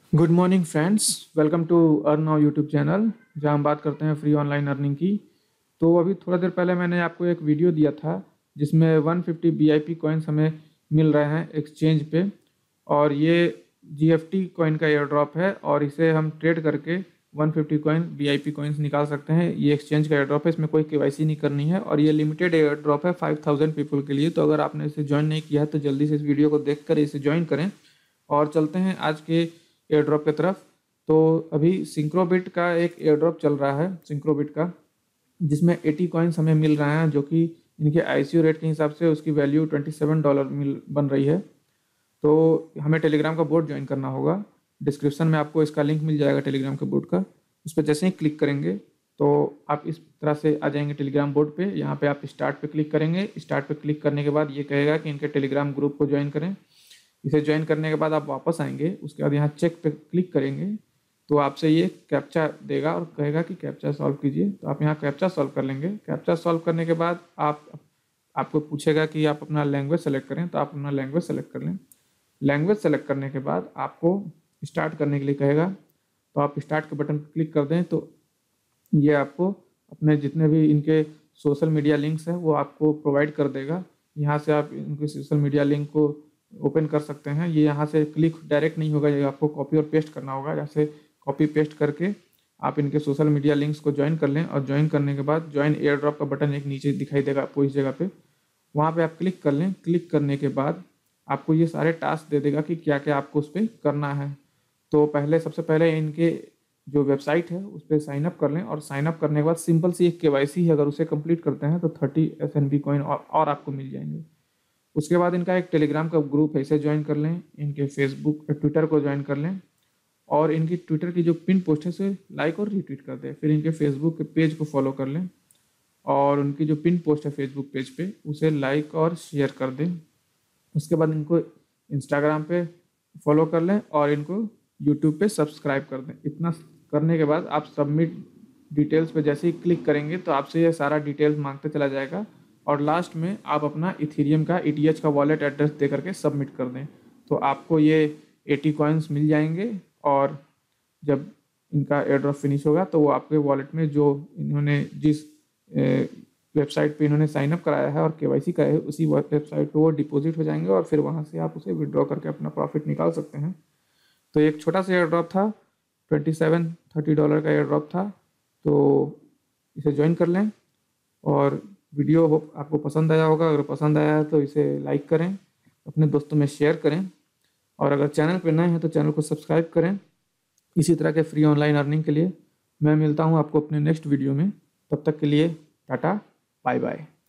Good morning friends, welcome to earn now YouTube channel जहां हम बात करते हैं फ्री ऑनलाइन अर्निंग की। तो अभी थोड़ा देर पहले मैंने आपको एक वीडियो दिया था जिसमें 150 वीआईपी कॉइन्स हमें मिल रहे हैं एक्सचेंज पे। और ये जीएफटी कॉइन का एयर ड्रॉप है और इसे हम ट्रेड करके 150 कॉइन वीआईपी कॉइन्स निकाल सकते हैं। ये एक्सचेंज का एयर ड्रॉप है, इसमें कोई केवाईसी नहीं करनी है और ये लिमिटेड एयर ड्रॉप है 5000 पीपल के लिए। तो अगर आपने इसे ज्वाइन नहीं किया है तो जल्दी से इस वीडियो को देख कर इसे ज्वाइन करें। और चलते हैं आज के एयर ड्रॉप की तरफ। तो अभी सिंक्रोबिट का एक एयर ड्रॉप चल रहा है, सिंक्रोबिट का, जिसमें 80 कॉइन्स हमें मिल रहे हैं, जो कि इनके आईसीयू रेट के हिसाब से उसकी वैल्यू $27 बन रही है। तो हमें टेलीग्राम का बोर्ड ज्वाइन करना होगा। डिस्क्रिप्शन में आपको इसका लिंक मिल जाएगा टेलीग्राम के बोर्ड का। उस पर जैसे ही क्लिक करेंगे तो आप इस तरह से आ जाएंगे टेलीग्राम बोर्ड पे। यहाँ पे आप स्टार्ट पे क्लिक करेंगे। स्टार्ट पे क्लिक करने के बाद ये कहेगा कि इनके टेलीग्राम ग्रुप को ज्वाइन करें। इसे ज्वाइन करने के बाद आप वापस आएंगे, उसके बाद यहाँ चेक पे क्लिक करेंगे तो आपसे ये कैप्चा देगा और कहेगा कि कैप्चा सॉल्व कीजिए। तो आप यहाँ कैप्चा सॉल्व कर लेंगे। कैप्चा सॉल्व करने के बाद आपको पूछेगा कि आप अपना लैंग्वेज सेलेक्ट करें, तो आप अपना लैंग्वेज सेलेक्ट कर लें। लैंग्वेज सेलेक्ट करने के बाद आपको स्टार्ट करने के लिए कहेगा, तो आप स्टार्ट के बटन पर क्लिक कर दें तो ये आपको अपने जितने भी इनके सोशल मीडिया लिंक्स हैं वो आपको प्रोवाइड कर देगा। यहाँ से आप इनके सोशल मीडिया लिंक को ओपन कर सकते हैं। ये यहाँ से क्लिक डायरेक्ट नहीं होगा, ये आपको कॉपी और पेस्ट करना होगा। जैसे कॉपी पेस्ट करके आप इनके सोशल मीडिया लिंक्स को ज्वाइन कर लें और ज्वाइन करने के बाद ज्वाइन एयर ड्रॉप का बटन एक नीचे दिखाई देगा आपको इस जगह पे, वहाँ पे आप क्लिक कर लें। क्लिक करने के बाद आपको ये सारे टास्क दे देगा कि क्या क्या आपको उस पर करना है। तो सबसे पहले इनके जो वेबसाइट है उस पर साइन अप कर लें और साइन अप करने के बाद सिंपल सी एक केवाईसी है, अगर उसे कंप्लीट करते हैं तो 30 एसएनबी कॉइन और आपको मिल जाएंगे। उसके बाद इनका एक टेलीग्राम का ग्रुप है, इसे ज्वाइन कर लें। इनके फेसबुक ट्विटर को ज्वाइन कर लें और इनकी ट्विटर की जो पिन पोस्ट है उसे लाइक और रीट्वीट कर दें। फिर इनके फेसबुक के पेज को फॉलो कर लें और उनकी जो पिन पोस्ट है फेसबुक पेज पे उसे लाइक और शेयर कर दें। उसके बाद इनको इंस्टाग्राम पे फॉलो कर लें और इनको यूट्यूब पे सब्सक्राइब कर दें। इतना करने के बाद आप सबमिट डिटेल्स पे जैसे ही क्लिक करेंगे तो आपसे ये सारा डिटेल्स मांगते चला जाएगा और लास्ट में आप अपना इथीरियम का ETH का वॉलेट एड्रेस दे करके सबमिट कर दें तो आपको ये 80 कॉइन्स मिल जाएंगे। और जब इनका एयर ड्रॉप फिनिश होगा तो वो आपके वॉलेट में जो इन्होंने जिस वेबसाइट पे इन्होंने साइन अप कराया है और केवाईसी कराया है उसी वेबसाइट पे वो डिपॉजिट हो जाएंगे और फिर वहाँ से आप उसे विड्रॉ करके अपना प्रॉफिट निकाल सकते हैं। तो एक छोटा सा एयर ड्रॉप था, $27-30 का एयर ड्रॉप था। तो इसे ज्वाइन कर लें और वीडियो होप आपको पसंद आया होगा। अगर पसंद आया है तो इसे लाइक करें, अपने दोस्तों में शेयर करें और अगर चैनल पर नए हैं तो चैनल को सब्सक्राइब करें इसी तरह के फ्री ऑनलाइन अर्निंग के लिए। मैं मिलता हूं आपको अपने नेक्स्ट वीडियो में, तब तक के लिए टाटा, बाय बाय।